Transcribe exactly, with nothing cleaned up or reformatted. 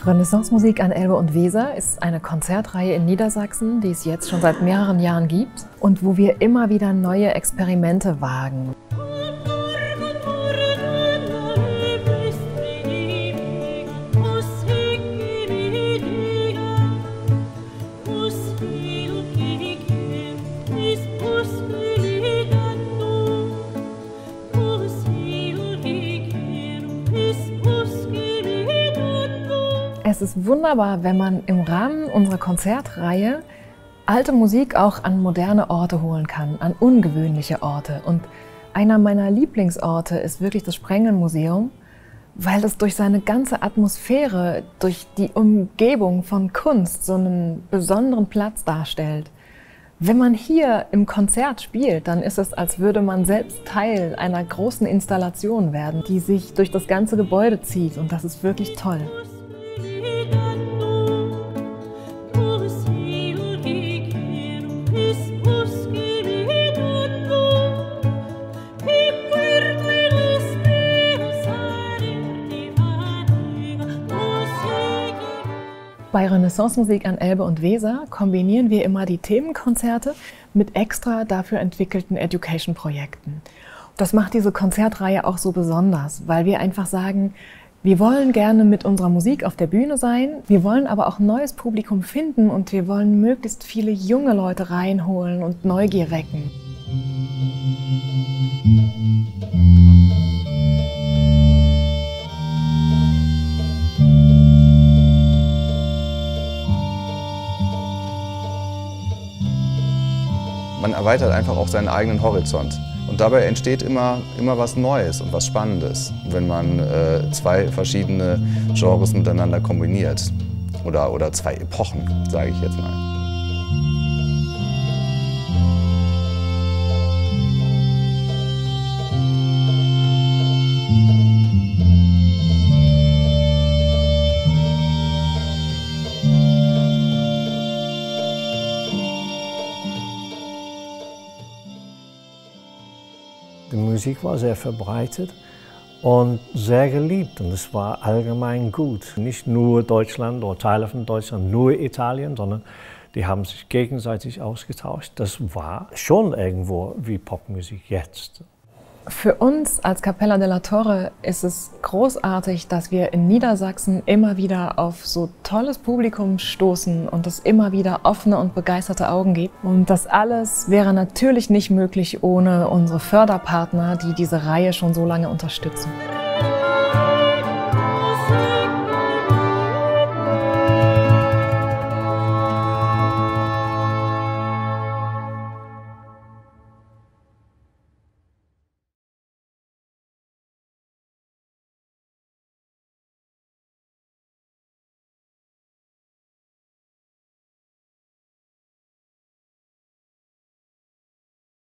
Renaissance-Musik an Elbe und Weser ist eine Konzertreihe in Niedersachsen, die es jetzt schon seit mehreren Jahren gibt und wo wir immer wieder neue Experimente wagen. Es ist wunderbar, wenn man im Rahmen unserer Konzertreihe alte Musik auch an moderne Orte holen kann, an ungewöhnliche Orte. Und einer meiner Lieblingsorte ist wirklich das Sprengel-Museum, weil es durch seine ganze Atmosphäre, durch die Umgebung von Kunst so einen besonderen Platz darstellt. Wenn man hier im Konzert spielt, dann ist es, als würde man selbst Teil einer großen Installation werden, die sich durch das ganze Gebäude zieht, und das ist wirklich toll. Bei Renaissance-Musik an Elbe und Weser kombinieren wir immer die Themenkonzerte mit extra dafür entwickelten Education-Projekten. Das macht diese Konzertreihe auch so besonders, weil wir einfach sagen, wir wollen gerne mit unserer Musik auf der Bühne sein, wir wollen aber auch neues Publikum finden und wir wollen möglichst viele junge Leute reinholen und Neugier wecken. Man erweitert einfach auch seinen eigenen Horizont. Und dabei entsteht immer, immer was Neues und was Spannendes, wenn man äh, zwei verschiedene Genres miteinander kombiniert. Oder, oder zwei Epochen, sage ich jetzt mal. Die Musik war sehr verbreitet und sehr geliebt, und es war allgemein gut. Nicht nur Deutschland oder Teile von Deutschland, nur Italien, sondern die haben sich gegenseitig ausgetauscht. Das war schon irgendwo wie Popmusik jetzt. Für uns als Cappella della Torre ist es großartig, dass wir in Niedersachsen immer wieder auf so tolles Publikum stoßen und es immer wieder offene und begeisterte Augen gibt. Und das alles wäre natürlich nicht möglich ohne unsere Förderpartner, die diese Reihe schon so lange unterstützen.